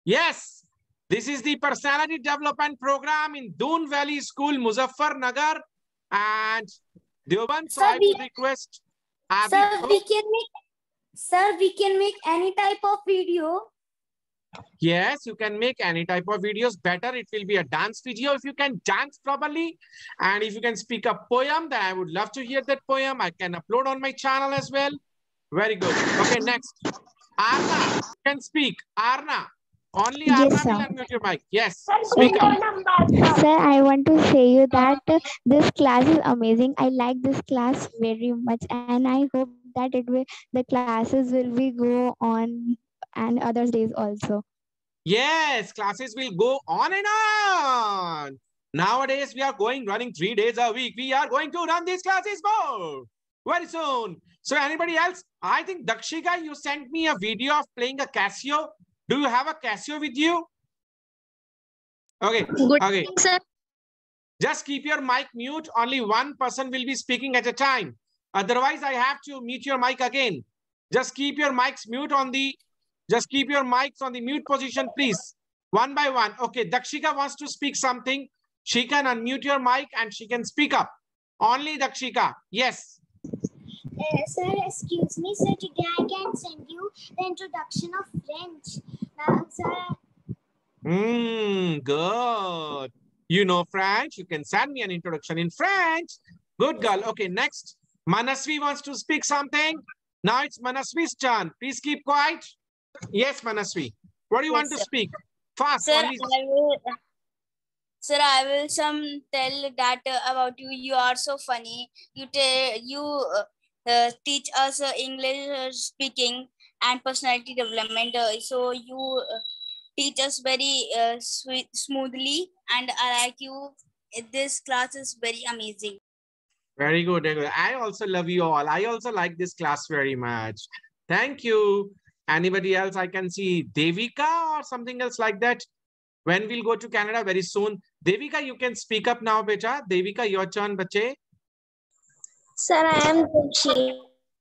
Yes, this is the personality development program in Doon Valley School, Muzaffarnagar, and Deoband. So Sir, I would request Abid. Sir, we can make any type of video. Yes, you can make any type of videos. Better, it will be a dance video if you can dance properly. And if you can speak a poem, then I would love to hear that poem. I can upload on my channel as well. Very good. Okay, next. Arna can speak. Arna. Only Yes, Arna sir. will unmute your mic. Yes, speak Okay. up. Sir, I want to say you that this class is amazing. I like this class very much, and I hope that the classes will be go on and other days also. Yes, classes will go on and on. Nowadays, we are running 3 days a week. We are going to run these classes more very soon. So anybody else? I think Dakshika, you sent me a video of playing a Casio. Do you have a Casio with you? Okay. Good Okay. evening, sir. Just keep your mic mute. Only one person will be speaking at a time. Otherwise, I have to mute your mic again. Just keep your mics mute on the, just keep your mics on the mute position, please. One by one. Okay, Dakshika wants to speak something. She can unmute your mic and she can speak up. Only Dakshika. Yes. Sir, excuse me, sir. Today I can send you the introduction of French. Sir. Good. You know French. You can send me an introduction in French. Good girl. Okay, next. Manasvi wants to speak something. Now it's Manasvi's turn. Please keep quiet. Yes, Manasvi. What do you want to speak? Fast. Sir, Only... I will some tell that about you. You are so funny. You teach us English speaking and personality development. So you teach us very smoothly, and I like you. This class is very amazing. Very good. Very good. I also love you all. I also like this class very much. Thank you. Anybody else? I can see Devika or something else like that. When we'll go to Canada very soon. Devika, you can speak up now, beta. Devika, your turn, bache. Sir, I am Dishi.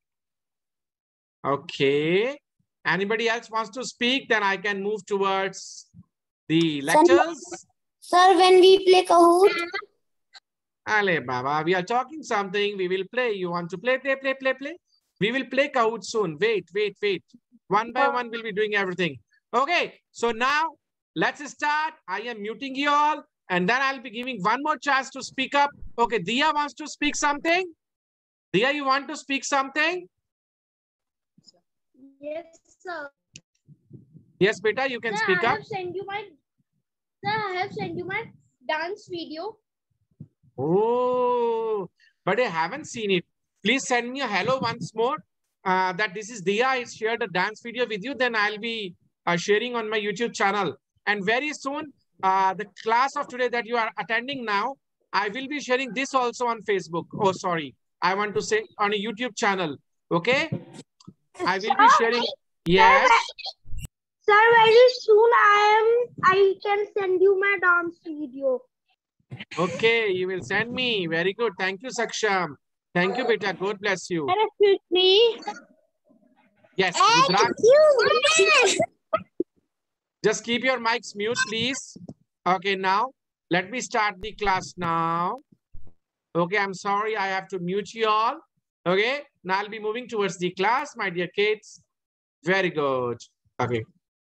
Okay. Anybody else wants to speak? Then I can move towards the lectures. Sir, when we play Kahoot. Ale Baba, we are talking something. We will play. You want to play? We will play Kahoot soon. Wait. One by one, we'll be doing everything. Okay. So now let's start. I am muting you all. And then I'll be giving one more chance to speak up. Okay. Dia wants to speak something. Dia, you want to speak something? Yes, sir. Yes, beta, you can speak up. I have sent you my dance video. Oh, but I haven't seen it. Please send me a hello once more. That this is Dia. I shared a dance video with you. Then I'll be sharing on my YouTube channel. And very soon, the class of today that you are attending now, I will be sharing this also on Facebook. Oh, sorry. I want to say on a YouTube channel. Okay. I will be sharing. Yes. Sir, very soon I can send you my dance video. Okay, you will send me. Very good. Thank you, Saksham. Thank you, beta. God bless you. Excuse me. Yes, Rudrak. Just keep your mics mute, please. Okay, now let me start the class now. Okay, I'm sorry. I have to mute you all. Okay, now I'll be moving towards the class, my dear kids. Very good. Okay.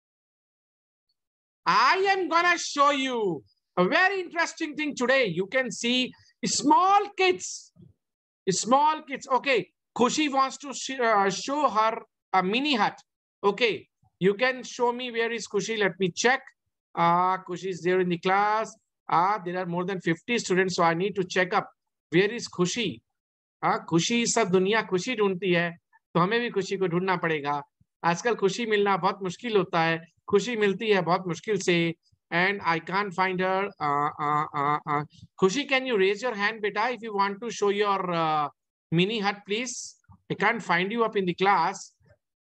I am gonna show you a very interesting thing today. You can see small kids. Okay, Khushi wants to show her a mini hut. Okay, you can show me where is Khushi. Let me check. Khushi is there in the class. There are more than 50 students, so I need to check up. Where is Khushi? खुशी सब दुनिया खुशी ढूंढती है, तो हमें भी खुशी को ढूंढना पड़ेगा. आजकल खुशी मिलना बहुत मुश्किल होता है. खुशी मिलती है बहुत मुश्किल से. And I can't find her. Khushi, can you raise your hand, beta, if you want to show your mini hut, please? I can't find you up in the class.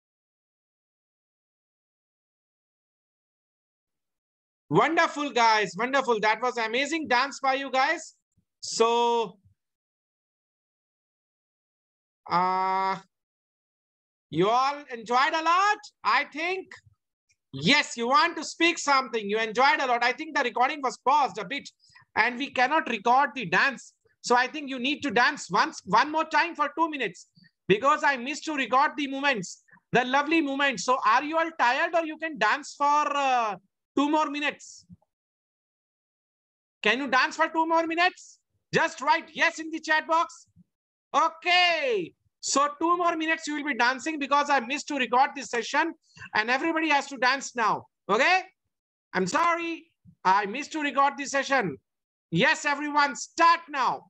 Wonderful, guys. Wonderful. That was amazing dance by you guys. So, you all enjoyed a lot, I think. Yes, you want to speak something. You enjoyed a lot. I think the recording was paused a bit and we cannot record the dance. So I think you need to dance one more time for 2 minutes because I missed to record the movements, the lovely movements. So are you all tired or you can dance for 2 more minutes? Can you dance for 2 more minutes? Just write yes in the chat box. Okay. So 2 more minutes you will be dancing because I missed to record this session and everybody has to dance now. Okay. I'm sorry. I missed to record this session. Yes, everyone, start now.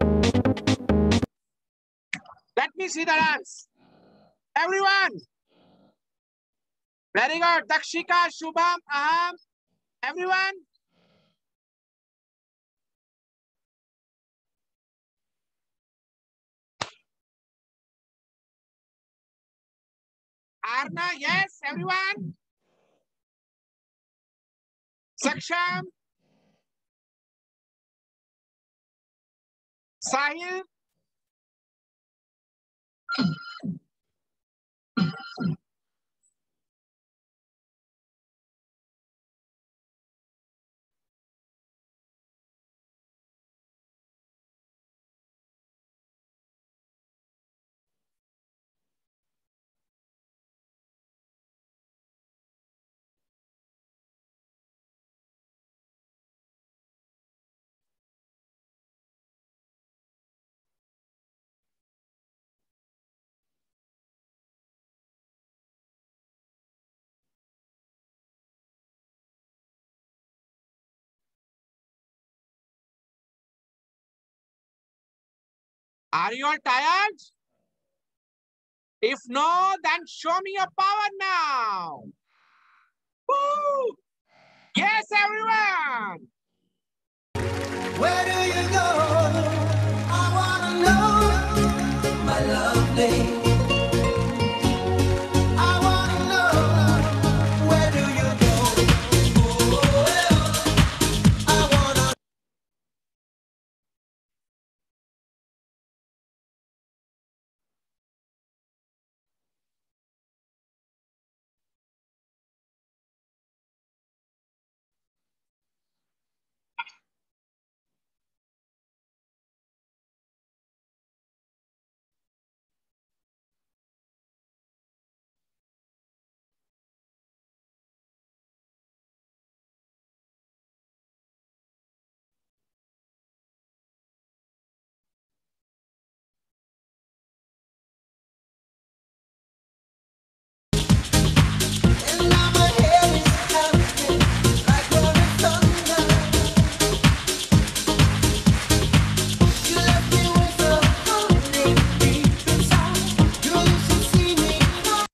Let me see the dance. Everyone. Very good. Dakshika, Shubham, Aham. Everyone. Arna, yes, everyone. Saksham. Sahil. Are you all tired? If no, then show me your power now. Woo! Yes, everyone. Where do you go? I wanna know, my lovely. I wanna know, where do you go? I wanna. And now my head is pounding like rolling thunder. You left me with a heartache deep inside. You should see me now.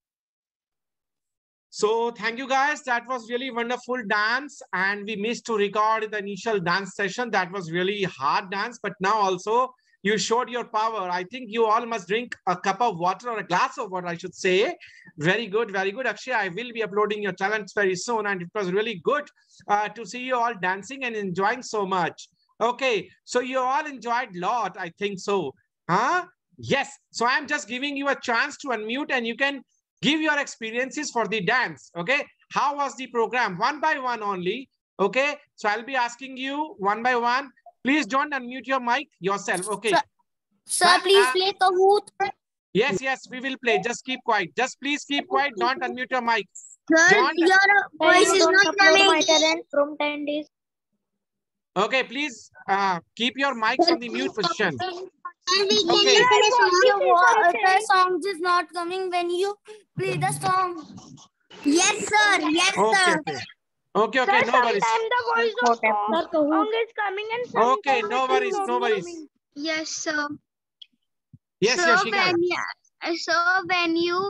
So thank you guys. That was really wonderful dance. And we missed to record the initial dance session. That was really hard dance. But now also you showed your power. I think you all must drink a cup of water or a glass of water, I should say. Very good. Very good. Akshay, I will be uploading your talents very soon. And it was really good to see you all dancing and enjoying so much. Okay. So you all enjoyed a lot. I think so. Huh? Yes. So I'm just giving you a chance to unmute and you can give your experiences for the dance. Okay. How was the program? One by one only. Okay. So I'll be asking you one by one. Please don't unmute your mic yourself. Okay. Sir, please play Kahoot. Yes, yes, we will play. Just keep quiet. Just please keep quiet. Don't unmute your mic. Sir, Don't- your voice is not coming. from 10 days. Okay, please keep your mics on the mute position. Okay. Your song is not coming when you play the song. Yes, sir. Yes, Okay, sir. okay. Okay, okay, no worries. the voice of song is coming and Okay, no worries, no worries. Yes, sir. Yes, So Yashika. when you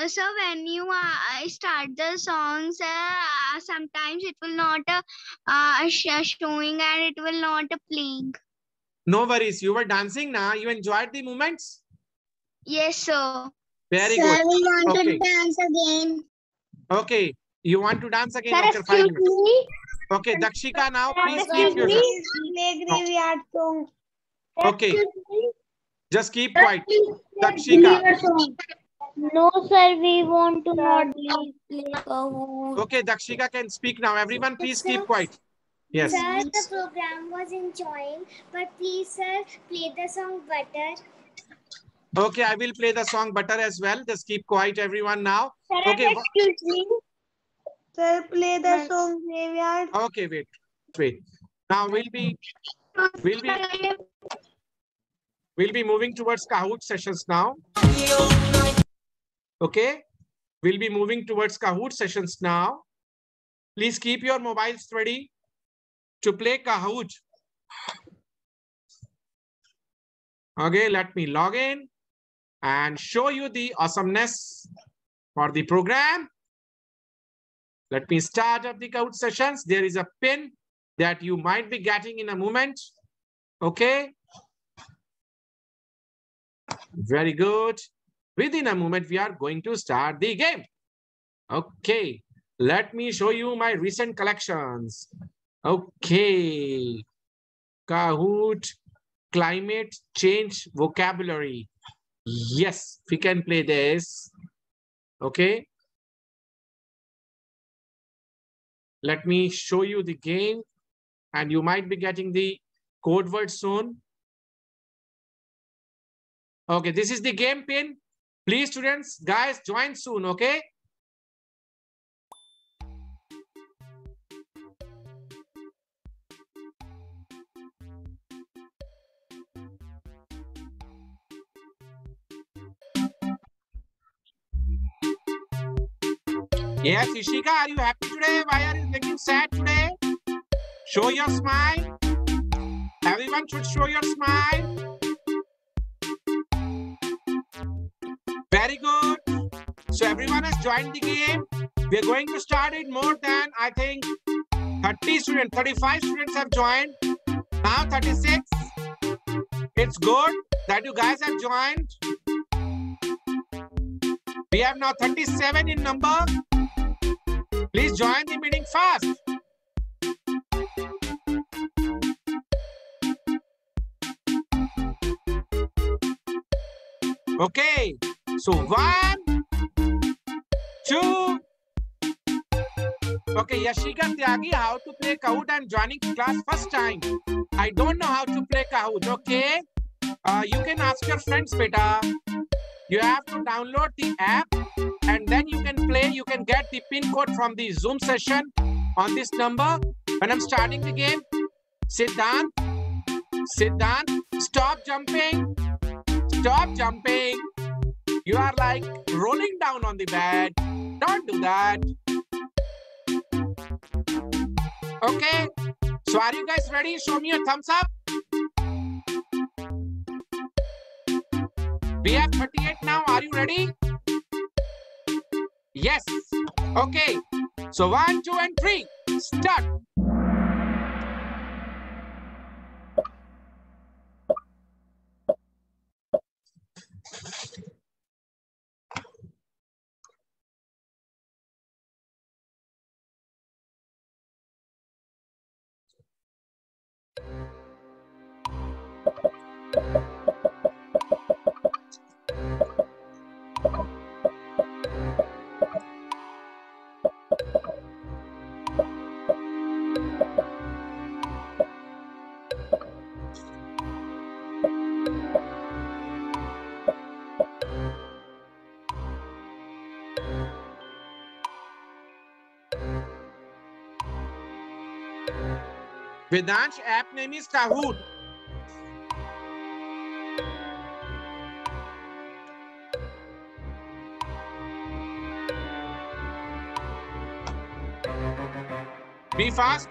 start the songs, sometimes it will not showing and it will not playing. No worries. You were dancing now. You enjoyed the movements? Yes, sir. Very Sir, good. we want Okay. to dance again. Okay. You want to dance again after 5 minutes? Okay, Dakshika now, please keep yourself. Play graveyard song. Okay. Just keep quiet. Dakshika. No, sir, we want to not Please play Kahoot. Okay, Dakshika can speak now. Everyone, please keep Sir, quiet. Yes. Sir, the program was enjoying, but please, sir, play the song Butter. Okay, I will play the song Butter as well. Just keep quiet, everyone, now. Sir, Okay. excuse me. Sir, play the song Graveyard. Okay, wait. Now we'll be moving towards Kahoot sessions now. Okay, we'll be moving towards Kahoot sessions now. Please keep your mobiles ready to play Kahoot. Okay, let me log in and show you the awesomeness for the program. Let me start up the Kahoot sessions. There is a pin that you might be getting in a moment. Okay. Very good. Within a moment, we are going to start the game. Okay. Let me show you my recent collections. Okay. Kahoot climate change vocabulary. Yes, we can play this. Okay. Let me show you the game and you might be getting the code word soon. Okay, this is the game pin. Please, students, guys, join soon, okay? Yes, Ishika, are you happy today? Why are you looking sad today? Show your smile. Everyone should show your smile. Very good. So everyone has joined the game. We are going to start it more than, I think, 30 students, 35 students have joined. Now 36. It's good that you guys have joined. We have now 37 in number. Please join the meeting fast. Okay, so 1, 2. Okay, Yashika Tyagi, how to play Kahoot? I'm joining class first time. I don't know how to play Kahoot, okay? You can ask your friends, beta. You have to download the app and then you can play. You can get the pin code from the Zoom session on this number. When I'm starting the game, sit down, stop jumping, stop jumping. You are like rolling down on the bed. Don't do that. Okay, so are you guys ready? Show me a thumbs up. We have 38 now. Are you ready? Yes. Okay. So 1, 2, and 3. Start. Vedansh app name is Kahoot. Be fast.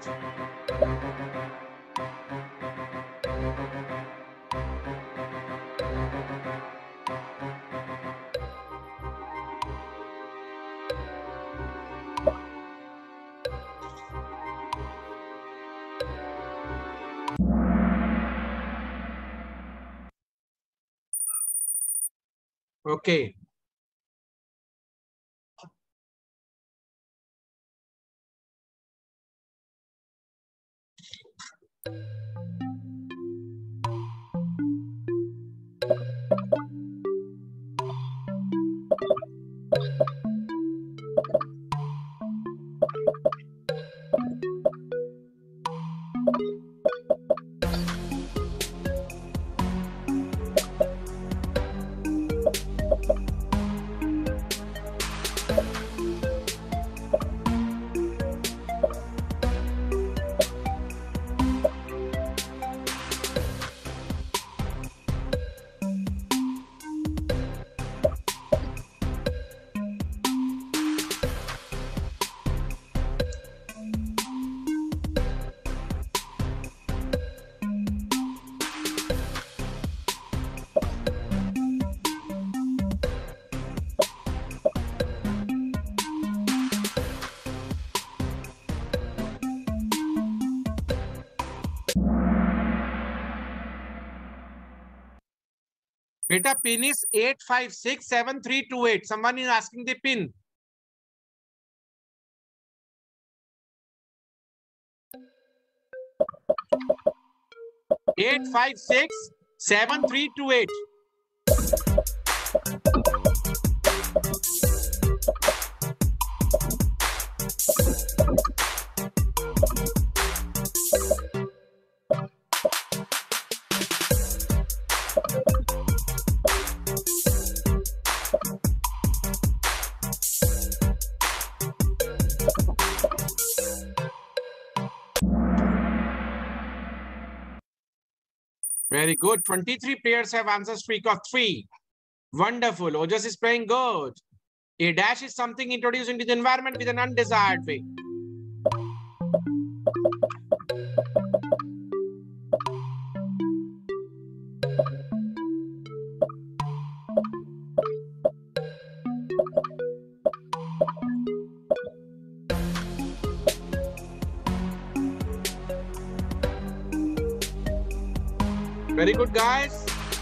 Okay. Beta, pin is 8567328. Someone is asking the pin. Eight five six 7328. Very good. 23 players have answer streak of 3. Wonderful. Ojas is playing good. A dash is something introduced into the environment with an undesired way. Very good, guys.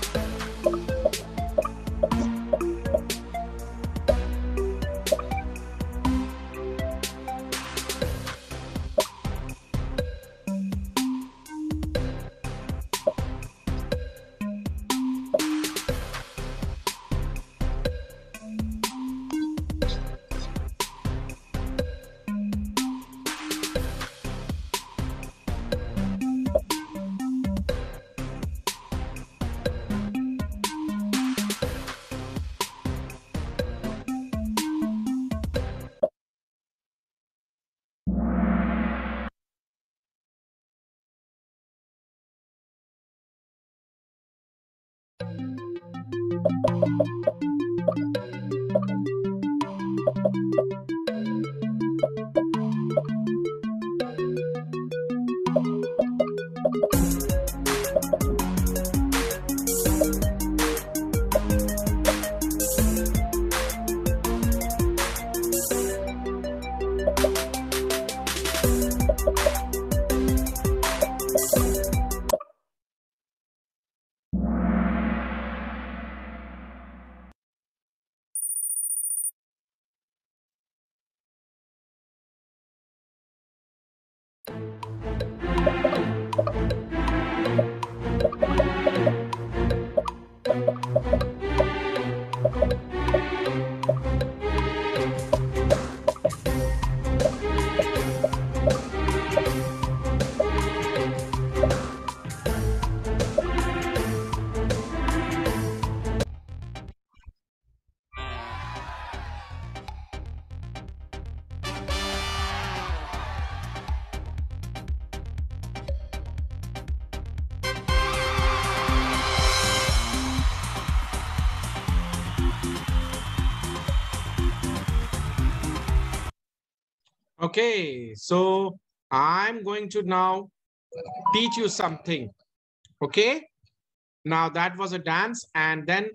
Okay, so I'm going to now teach you something. Okay, now that was a dance, and then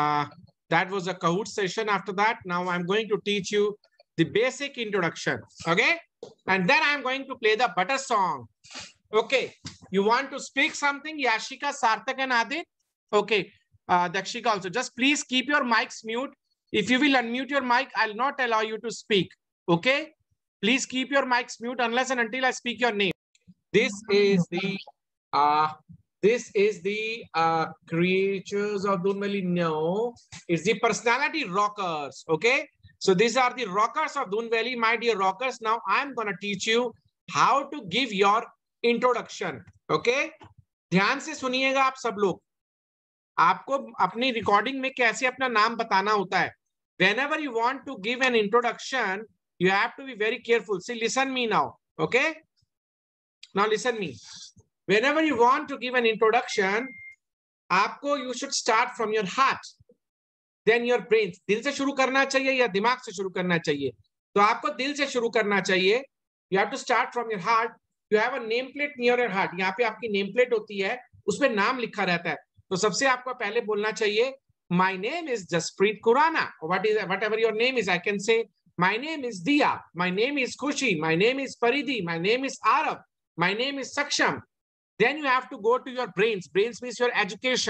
that was a Kahoot session. After that, now I'm going to teach you the basic introduction. Okay, and then I'm going to play the butter song. Okay, you want to speak something, Yashika, Sarthak, and Adit? Okay, Dakshika also. Just please keep your mics mute. If you will unmute your mic, I'll not allow you to speak. Okay. Please keep your mics mute unless and until I speak your name. This is the creatures of Doonvalley. No, it's the personality rockers. Okay, so these are the rockers of Doonvalley, my dear rockers. Now I'm gonna teach you how to give your introduction. Okay, ध्यान से सुनिएगा आप सब लोग. आपको अपनी recording में कैसे अपना नाम बताना होता है. Whenever you want to give an introduction, you have to be very careful. See, listen me now. Okay. Now listen me. Whenever you want to give an introduction, आपको you should start from your heart. Then your brain. दिल से शुरू करना चाहिए या दिमाग से शुरू करना चाहिए? तो आपको दिल से शुरू करना चाहिए. You have to start from your heart. You have a nameplate near your heart. यहाँ पे आपकी nameplate होती है. उसपे नाम लिखा रहता है. तो सबसे आपको पहले बोलना चाहिए. My name is Jaspreet Khurana. Whatever your name is, I can say. My name is Dia. My name is Khushi. My name is Paridhi. My name is Arab. My name is Saksham. Then you have to go to your brains. Brains means your education.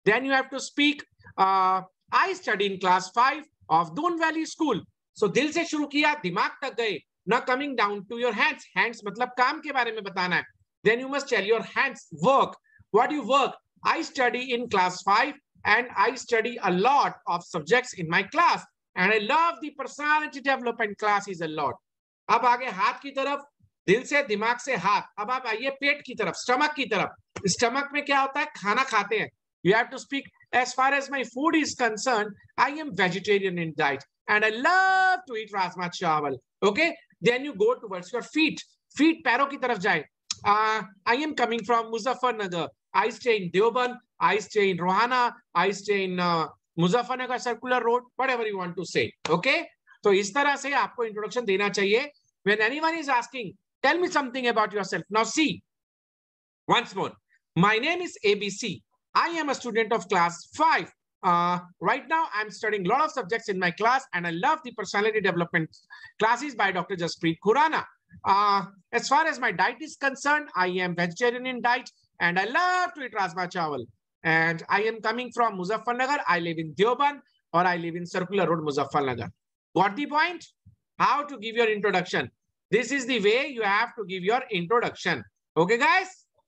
Then you have to speak, I study in class 5 of Doon Valley School. So दिल से शुरू किया, दिमाग तक गए. Now coming down to your hands. Hands मतलब काम के बारे में बताना है. Then you must tell your hands work. What do you work? I study in class 5 and I study a lot of subjects in my class. And I love the personality development classes a lot. अब आगे हाथ की तरफ, दिल से दिमाग से हाथ. अब आप आइए पेट की तरफ, स्टमक की तरफ. स्टमक में क्या होता है? खाना खाते हैं. You have to speak, as far as my food is concerned, I am vegetarian in diet and I love to eat rajma chawal. Okay. Then you go towards your feet. Feet पैरों की तरफ जाए. I am coming from Muzaffarnagar. I stay in Deoband. I stay in Rohana. I stay in Muzaffarnagar Circular Road. Whatever you want to say. Okay. तो इस तरह से आपको introduction देना चाहिए. When anyone is asking, tell me something about yourself. Now see, once more. My name is ABC. I am a student of class 5. Right now, I'm studying a lot of subjects in my class and I love the personality development classes by Dr. Jaspreet Khurana. As far as my diet is concerned, I am vegetarian in diet and I love to eat Rajma Chawal. And I am coming from Muzaffarnagar. I live in Deoband or I live in Circular Road, Muzaffarnagar. Got the point? How to give your introduction. This is the way you have to give your introduction. Okay, guys?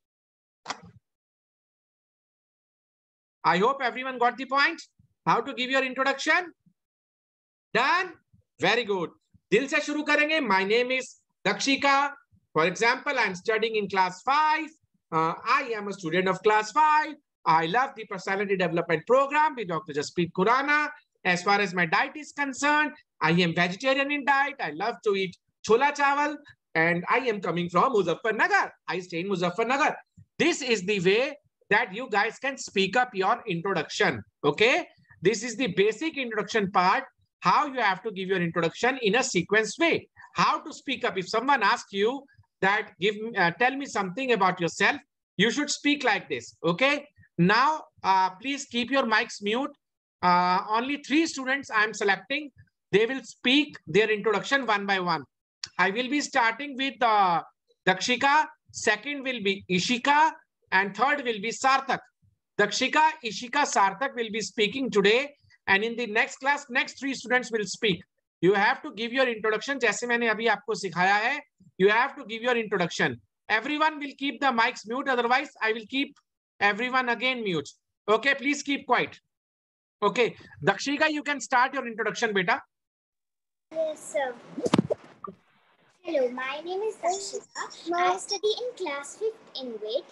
I hope everyone got the point. How to give your introduction? Done? Very good. Dil se shuru karenge. My name is Dakshika. For example, I'm studying in class 5. I am a student of class 5. I love the personality development program with Dr. Jaspreet Khurana. As far as my diet is concerned, I am vegetarian in diet. I love to eat chola chawal. And I am coming from Muzaffarnagar. I stay in Muzaffarnagar. This is the way that you guys can speak up your introduction. Okay. This is the basic introduction part. How you have to give your introduction in a sequence way. How to speak up. If someone asks you that, tell me something about yourself, you should speak like this. Okay. Now, please keep your mics mute. Only 3 students I am selecting. They will speak their introduction one by one. I will be starting with Dakshika. Second will be Ishika. And third will be Sarthak. Dakshika, Ishika, Sarthak will be speaking today. And in the next class, next 3 students will speak. You have to give your introduction. जैसे मैंने अभी आपको सिखाया है. You have to give your introduction. Everyone will keep the mics mute. Otherwise, I will keep everyone again mute. Okay, please keep quiet. Okay. Dakshika, you can start your introduction, beta. Yes, sir. Hello, my name is Dakshika. I study in class 5th in WIT.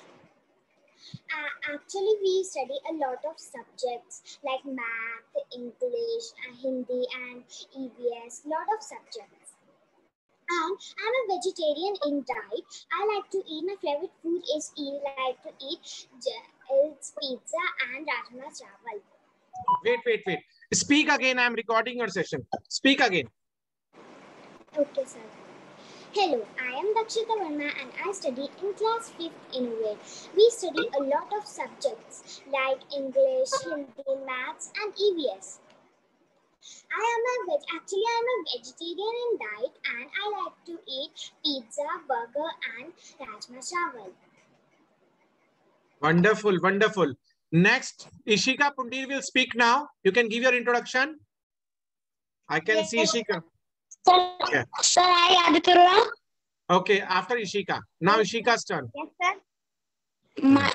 Actually, we study a lot of subjects like math, English, Hindi, and EVS. Lot of subjects. And I'm a vegetarian in diet. I like to eat. My favorite food is like to eat pizza and rajma chawal. Wait. Speak again. I'm recording your session. Speak again. Okay, sir. Hello, I am Dakshita Verma and I study in class 5th in WIT. We study a lot of subjects like English, Hindi, Maths and EVS. I'm a vegetarian in diet and I like to eat pizza, burger and rajma chawal. Wonderful, wonderful. Next, Ishika Pundir will speak now. You can give your introduction. I can see Ishika. Yeah. Sir, I Aditya Arora. Okay, after Ishika. Now Ishika's turn. Yes, sir.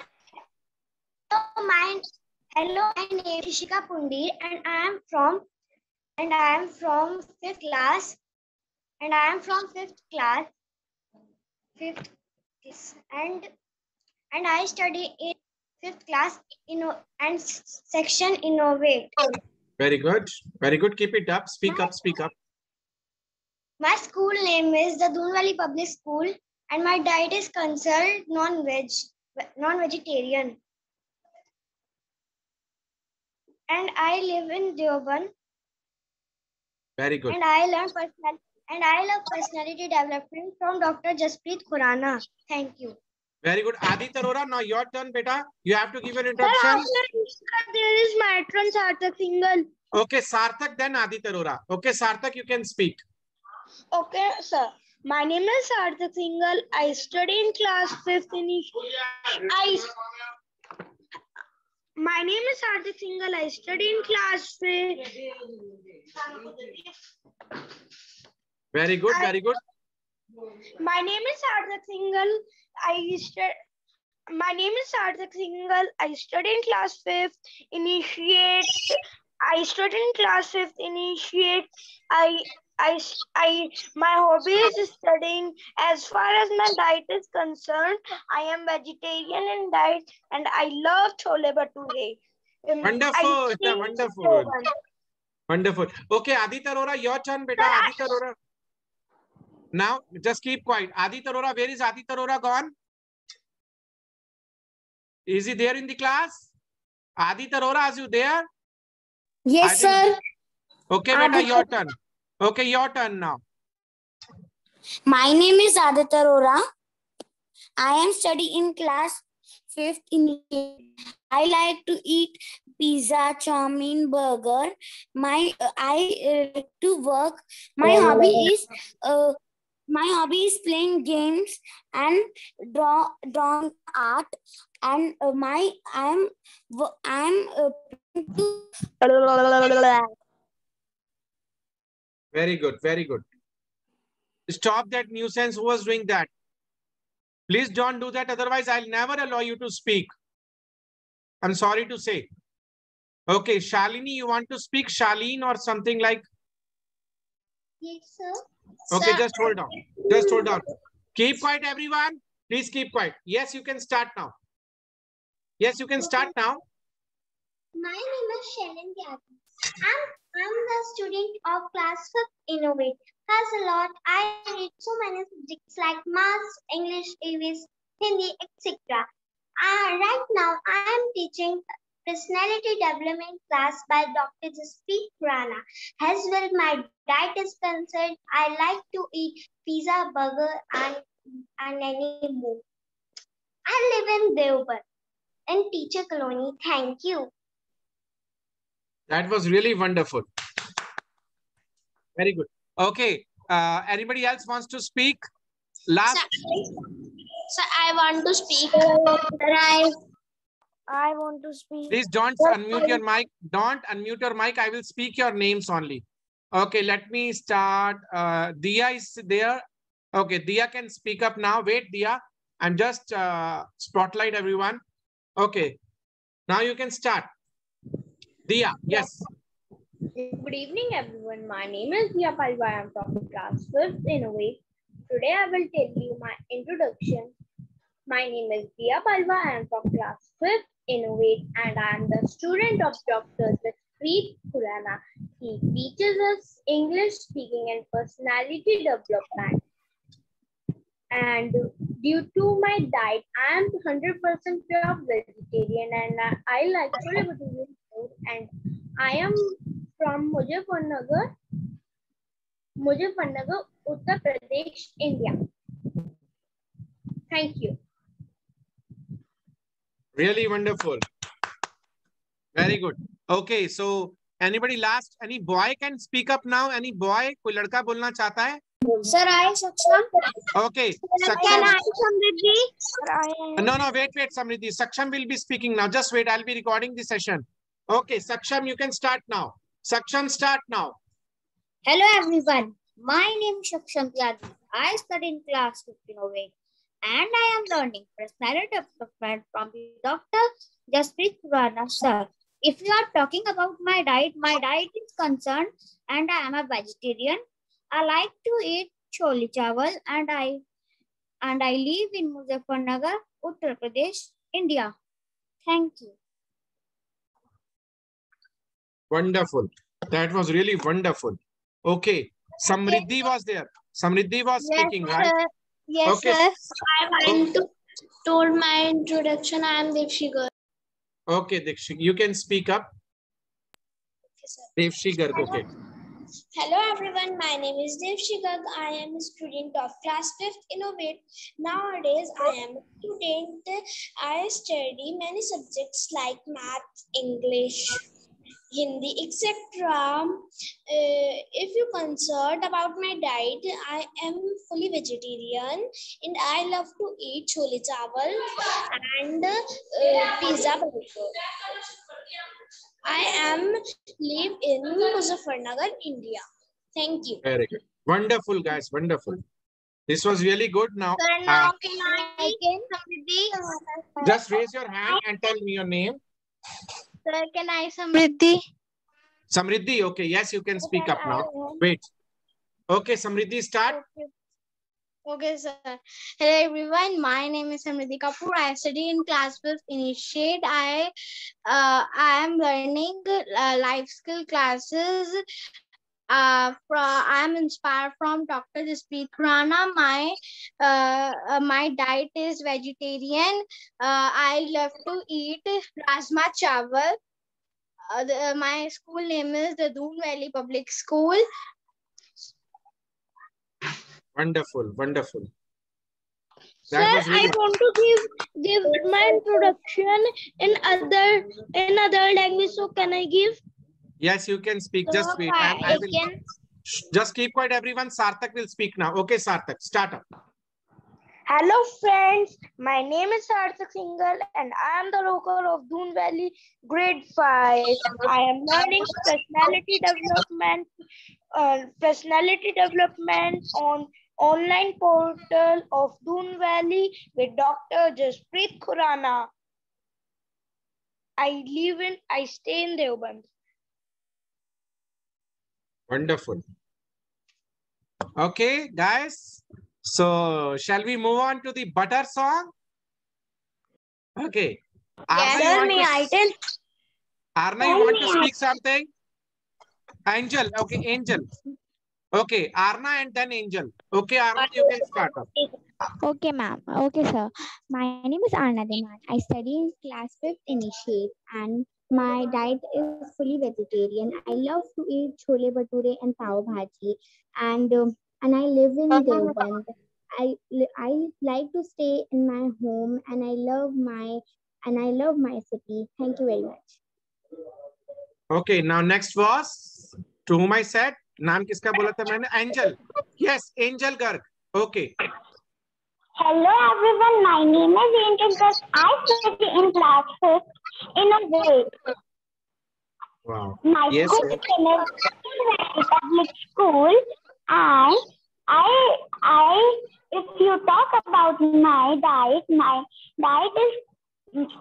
Hello, my name is Ishika Pundir and I am from 5th class. And I am from 5th class. And I study in 5th class and section Innovate. Very good. Very good. Keep it up. Speak up. Speak up. My school name is the Doon Valley Public School and my diet is concerned non-vegetarian. And I live in Deoband. Very good. And I love personality development from Dr. Jaspreet Khurana. Thank you. Very good. Aditya Arora, now your turn, beta. You have to give your introduction. There is Matron Sarthak Singhal. Okay, Sarthak, then Aditya Arora. Okay, Sarthak, you can speak. Okay, sir. My name is Sarthak Singhal. I study in class 5th in My name is Hardik Singhal. I study in class 5th. Very good, very good. My name is Hardik Singhal. My name is Hardik Singhal. I study in class 5th. I study in class 5th. My hobby is studying. As far as my diet is concerned, I am vegetarian in diet and I love chole bhature. Wonderful, wonderful. Wonderful. Okay, Aditya Arora, your turn, beta. Aditya Arora. Now, just keep quiet. Aditya Arora, where is Aditya Arora gone? Is he there in the class? Aditya Arora, are you there? Yes, sir. Okay, beta, your turn. Okay, your turn now. My name is Aditya Arora. I am studying in class 5th in. I like to eat pizza, chowmein, burger. I like to work. My hobby is playing games and drawing art. And I'm Very good, very good. Stop that nuisance. Who was doing that? Please don't do that. Otherwise, I'll never allow you to speak. I'm sorry to say. Okay, Shalini, you want to speak? Shaleen or something like? Yes, sir. Okay, just hold on. Just hold on. Keep quiet, everyone. Please keep quiet. Yes, you can start now. Yes, you can start now. My name is Shalin Tyagi. I'm the student of class 5th Innovate. Has a lot. I read so many subjects like maths, English, EVs, Hindi, etc. Right now, I am teaching personality development class by Dr. Jaspreet Khurana. As well, my diet is concerned, I like to eat pizza, burger, and any more. I live in Deobar, in teacher colony. Thank you. That was really wonderful. Very good. Okay. Anybody else wants to speak? Last. So I want to speak. I want to speak. Please don't unmute your mic. Don't unmute your mic. I will speak your names only. Okay, let me start. Dia is there. Okay, Dia can speak up now. Wait, Dia. I'm just spotlight everyone. Okay. Now you can start. Dia, yes. Good evening, everyone. My name is Dia Palwa. I am from class 5th Innovate. Today, I will tell you my introduction. My name is Dia Palwa. I am from class 5th Innovate, and I am the student of Dr. Jaspreet Khurana. He teaches us English speaking and personality development. And due to my diet, I am 100% pure vegetarian, and I like chole bhature food. And I am from Muzaffarnagar, Uttar Pradesh, India. Thank you. Really wonderful. Very good. Okay, so anybody last? Any boy can speak up now? Any boy? कोई लड़का बोलना चाहता है? Sir, I Saksham. Okay. Saksham. No, wait, Samriddhi. Saksham will be speaking now. Just wait. I'll be recording the session. Okay, Saksham, you can start now. Saksham, start now. Hello, everyone. My name is Saksham Tyagi. I study in class 1508, and I am learning personality development from the Dr. Jaspreet Khurana, sir. If you are talking about my diet is concerned, and I am a vegetarian. I like to eat chole chawal, and I live in Muzaffarnagar, Uttar Pradesh, India. Thank you. Wonderful. That was really wonderful. Okay. Samriddhi was there. Samriddhi was speaking, right? Yes, Okay. sir. I want to told my introduction. I am Devshigar. Okay, Dikshit, you can speak up. Devshigar, okay. Hello everyone, my name is Devshigar. I am a student of class 5th Innovate. Nowadays, I am a student. I study many subjects like math, English, Hindi, etc. If you concerned about my diet, I am fully vegetarian and I love to eat chole chawal and pizza burger. I am live in Muzaffarnagar, India. Thank you. Very good. Wonderful, guys. Wonderful. This was really good. Now, Sir, now can I Samriddhi? just raise your hand and tell me your name. Sir, can I Samriddhi? Samriddhi. Okay. Yes, you can speak up now. Wait. Okay, Samriddhi, start. Okay, sir. Hello, everyone. My name is Samriddhi Kapoor. I study in class 5th Initiate. I am learning life skill classes. I am inspired from Dr. Jasprit Khurana. My diet is vegetarian. I love to eat Rajma Chawal. My school name is the Doon Valley Public School. Wonderful, wonderful. Sir, That was really I want to give my introduction in other language. So can I give? Yes, you can speak. Just So wait. I I will can. just keep quiet, everyone. Sarthak will speak now. Okay, Sarthak, start up. Hello friends, my name is Sarthak Singhal and I am the local of Doon Valley grade 5. I am learning personality development on online portal of Doon Valley with Dr. Jasprit Khurana. I stay in Deoband. Wonderful. Okay, guys. So, shall we move on to the butter song? Okay. Arna, you want to, Arna, you want to speak something? Angel. Okay, Angel. Okay, Arna and then Angel. Okay, Arna, you can start up. Okay, ma'am. Okay, sir. My name is Arna Deman. I study in class 5th Initiate and my diet is fully vegetarian. I love to eat chole bhature and pav bhaji and I live in Deoband. I like to stay in my home and I love my city. Thank you very much. Okay, now next was to whom I said. नाम किसका बोला था मैंने? Angel. Yes, Angel Garg. Okay. Hello everyone, my name is Angel Garg. I study in class 5th in a way. Wow. My Yes. school name is public school and if you talk about my diet is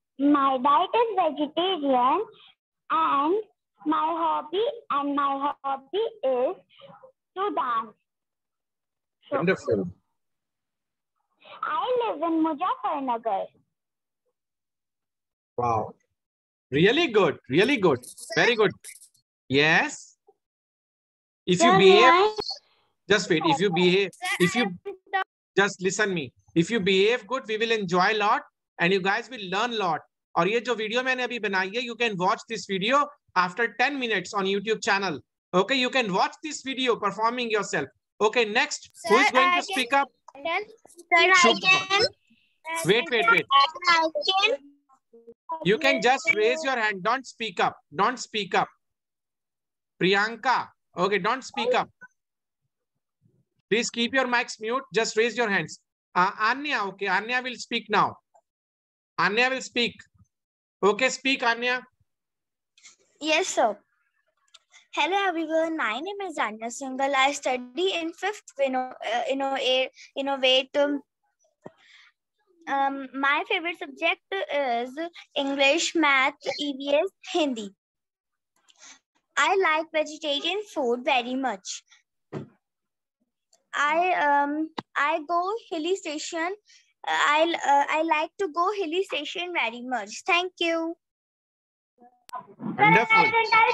vegetarian and my hobby is to dance. So, Wonderful. I live in Muzaffarnagar. Wow. Really good. Really good. Very good. Yes. If you behave, just wait. If you just listen me. If you behave good, we will enjoy a lot and you guys will learn a lot. और ये जो video मैंने अभी बनाई है, you can watch this video after 10 minutes on YouTube channel. Okay, you can watch this video performing yourself. Okay, next, who is going to speak up? Wait. You can just raise your hand. Don't speak up. Don't speak up. Priyanka. Okay, don't speak up. Please keep your mics mute. Just raise your hands. Anya. Okay, Anya will speak now. Anya will speak. Okay, speak, Anya. Yes, sir. Hello, everyone. My name is Anya Singhal. I study in 5th Innovate. My favorite subject is English, Math, EVS, Hindi. I like vegetarian food very much. I go hilly station. I like to go hilly station very much. Thank you. Wonderful.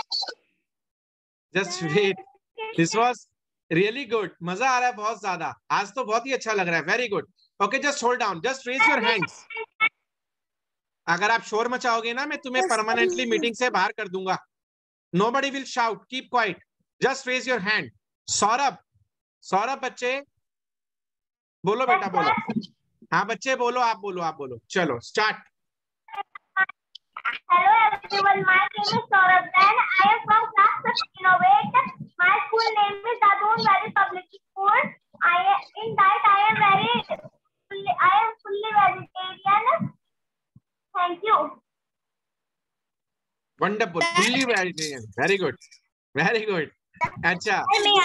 Just wait. This was really good. मजा आ रहा है बहुत ज्यादा. आज तो बहुत ही अच्छा लग रहा है. Very good. Okay, just hold down. Just raise your hands. अगर आप शोर मचाओगे ना, मैं तुम्हें permanently मीटिंग से बाहर कर दूंगा. Nobody will shout. Keep quiet. Just raise your hand. Saurabh बच्चे बोलो बेटा बोलो. हाँ बच्चे बोलो, आप बोलो. चलो start. Hello everyone, my name is Saurabh Jain. I am from class 6 Innovate. My school name is Dadun Valley Public School. In that I am fully vegetarian. Thank you. Wonderful. Fully vegetarian. Very good. Very good. Acha.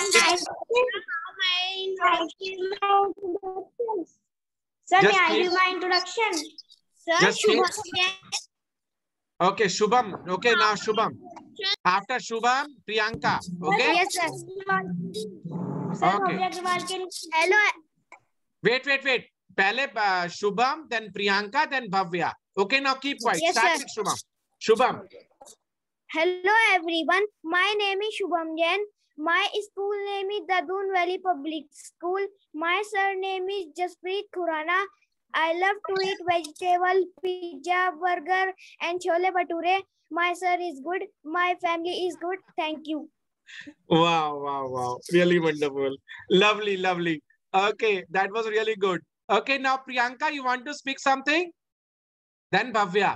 Sir, Just may I keep- do my introduction? Sir, Just keep- Shubham. Okay, Shubham. Okay, now Shubham. After Shubham, Priyanka. Okay. Yes, sir. Sir, Okay. Bhavya Agrawal can. Hello. Wait. Pehle Shubham, then Priyanka, then Bhavya. Okay, now keep quiet. Yes, Start sir. with Shubham. Shubham. Hello everyone, my name is Shubham Jain. My school name is Dadun Valley Public School. My surname is Jaspreet Khurana. I love to eat vegetable, pizza, burger and chole bhature. My sir is good. My family is good. Thank you. Wow. Really wonderful. Lovely. Okay, that was really good. Okay, now Priyanka, you want to speak something? Then Bhavya.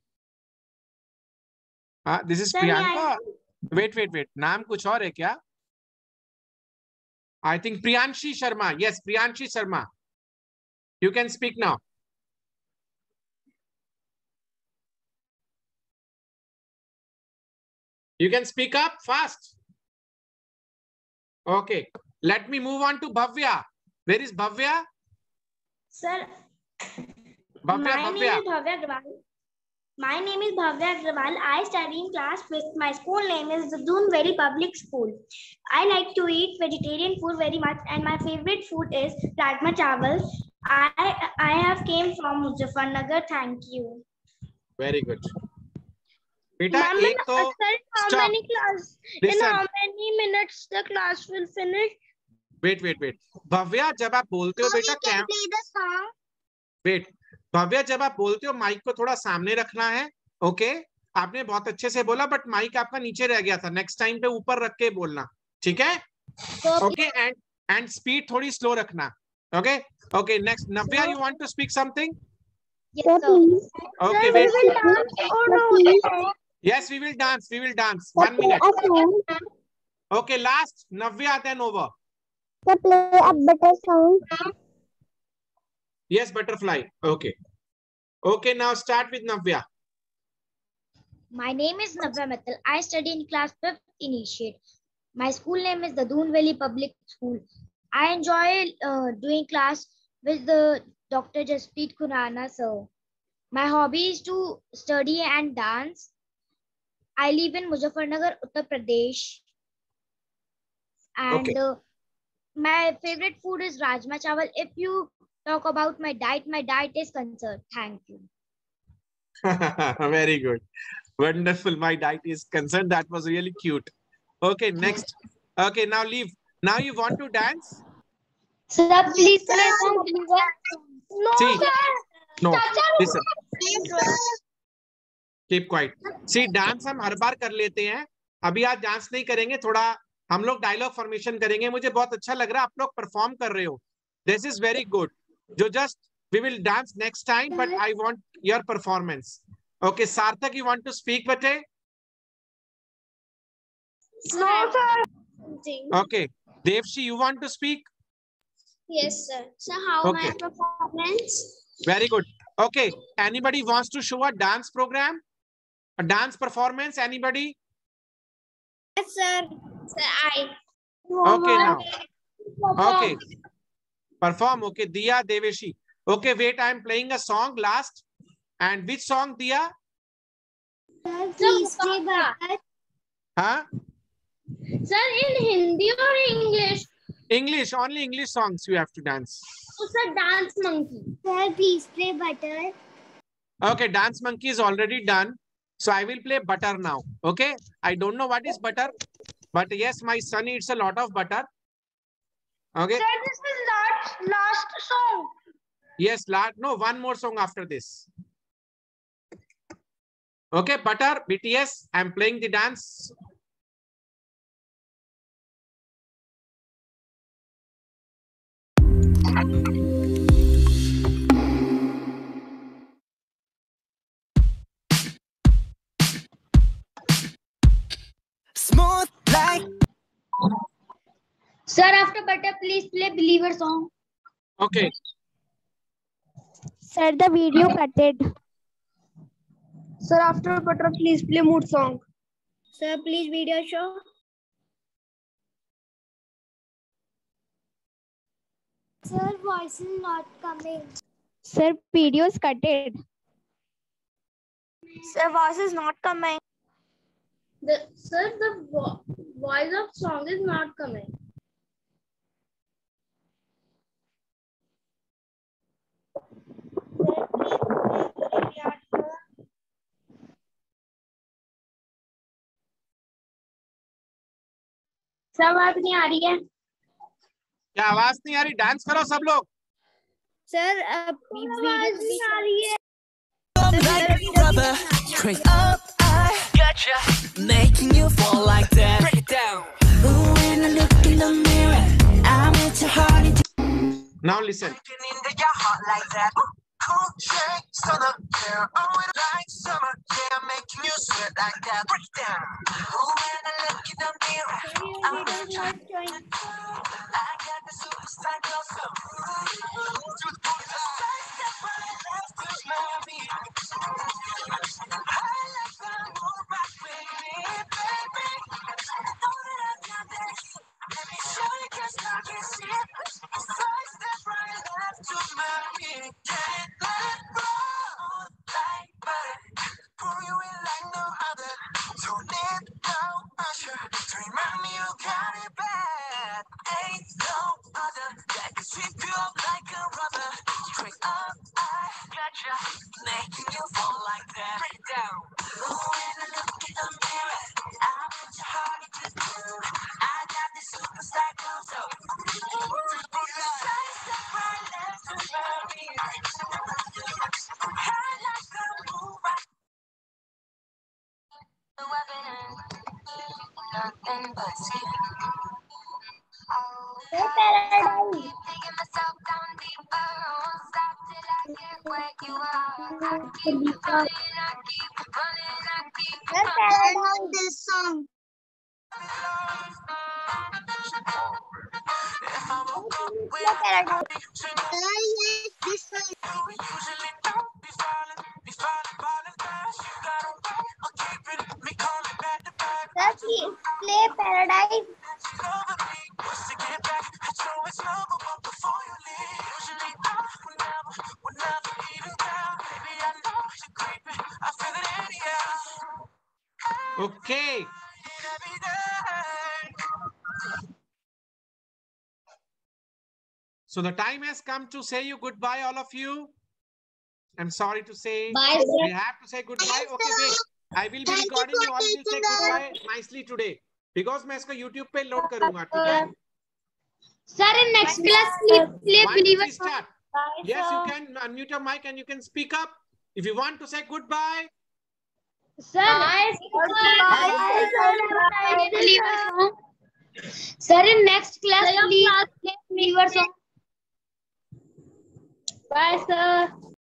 This is Sir, may Priyanka. Wait. नाम कुछ और है क्या? I think Priyanshi Sharma. Yes, Priyanshi Sharma. You can speak now. You can speak up fast. Okay. Let me move on to Bhavya. Where is Bhavya? Sir, Bhavya. My name is Bhavya Agrawal. I study in class 5th. My school name is Dadun Valley Public School. I like to eat vegetarian food very much, and my favorite food is rajma chawal. I have came from Muzaffarnagar. Thank you. Very good. बेटा Ma'am, एक तो sir, how stop. many class? In Listen. how many minutes the class will finish? Wait. Bhavya जब आप बोलते हो बेटा क्या wait Bhavya जब आप बोलते हो माइक को थोड़ा सामने रखना है ओके आपने बहुत अच्छे से बोला बट माइक आपका नीचे रह गया था नेक्स्ट टाइम पे ऊपर रख के बोलना ठीक है ओके एंड स्पीड थोड़ी स्लो रखना okay okay next Navya you want to speak something Sir, please. Okay Sir, we wait will dance or no? Yes we will dance Sir, 1 play minute a song. Okay last Navya then over Sir, play a better song. yes butterfly okay now start with Navya. My name is Navya Mittal. I study in class 5th initiate. My school name is Dadun Valley Public School. I enjoy doing class with the Dr. Jaspreet Khurana sir. My hobby is to study and dance. I live in Muzaffarnagar, Uttar Pradesh. And Okay. My favorite food is rajma chawal. If you talk about my diet is concerned. Thank you. Very good. Wonderful. My diet is concerned. That was really cute. Okay, next. Okay, now leave. Now you want to dance? Sir, please play song. No, See. sir. No. Listen. Keep quiet. See, dance हम हर बार कर लेते हैं. अभी आज dance नहीं करेंगे. थोड़ा हम लोग डायलॉग फॉर्मेशन करेंगे. मुझे बहुत अच्छा लग रहा है. आप लोग परफॉर्म कर रहे हो. This is very good. जो just we will dance next time, but I want your performance. Okay, Sarthak, you want to speak, bate? No, sir. Okay. Devshi, you want to speak? Yes, sir. So how Okay. my performance? Very good. Okay. Anybody wants to show a dance program? A dance performance? Anybody? Yes, sir. Sir, I. Okay, now. Okay. Perform. Okay. Diya, Deveshi. Okay, wait. I'm playing a song last. And which song, Diya? Please play better. Huh? Sir, in Hindi or English? English. Only English songs you have to dance. So, sir, Dance Monkey. Sir, please play butter. Okay, Dance Monkey is already done. So I will play butter now. Okay. I don't know what is butter. But yes, my son eats a lot of butter. Okay. Sir, this is last song. Yes, no, one more song after this. Okay, Butter, BTS, I'm playing the dance. Sir, after butter, please play Believer song. Okay. Sir, the video cutted. Sir, after butter, please play mood song. Sir, please video show. Sir, voice is not coming. Sir, video is cutted. Sir, voice is not coming. Sir, the voice of song is not coming. Sir, आवाज नहीं आ रही है. क्या आवाज नहीं आ रही? Dance करो सब लोग. Sir, video नहीं आ रही है. Like rubber, straight up, I gotcha, making you fall like that. Break it down. Ooh, when I look in the mirror, I'm at your heart into Now listen. into your heart like that. Cool shake, sun up there. Oh, it like summer, yeah, making you sweat like that. Break it down. Ooh, when I look in the mirror, I'm at your I got the superstar glow, so to the point, side step right, left to me. I like the move right with me, baby. Know that I got that heat. Let me show you just like you see it. Side step right, left to me. Can't let it roll like butter. Pour you in like no other. Don't need no usher to remind me you got it bad. Ain't no other that can sweep you up like a rubber. Straight up, I gotcha, making you fall like that. Break it down. Ooh, when I look in the mirror, I want your heart to do. I got this superstar glow, so side step right, left to me. I like the move right. Nothing but sin. Sir, Paradise. Digging myself down deeper. Won't stop till I get where you are. I keep running, I keep running, I keep Sir, Paradise. This song. If I woke up Sir, with Paradise. sir, yes, this song. We usually don't be falling fast. You gotta wait or keep it, me calling back to back. Sir, please play Paradise. Over me, what's to get back? I know it's over, but before you leave, usually don't, whenever even down. Baby, I know you're creeping, I feel it in the air. Okay. Every day. So the time has come to say you goodbye, all of you. I'm sorry to say. Bye, We have to say goodbye. Okay, wait. I will be recording. You all will say goodbye nicely today. Because मैं इसको YouTube पे load करूँगा, ठीक है? Sir, in next class, play One, two, Believer three, song. start. Yes, you can unmute your mic and you can speak up. If you want to say goodbye. Sir, Believer song. Sir, in next class, please play Believer song. Bye, sir.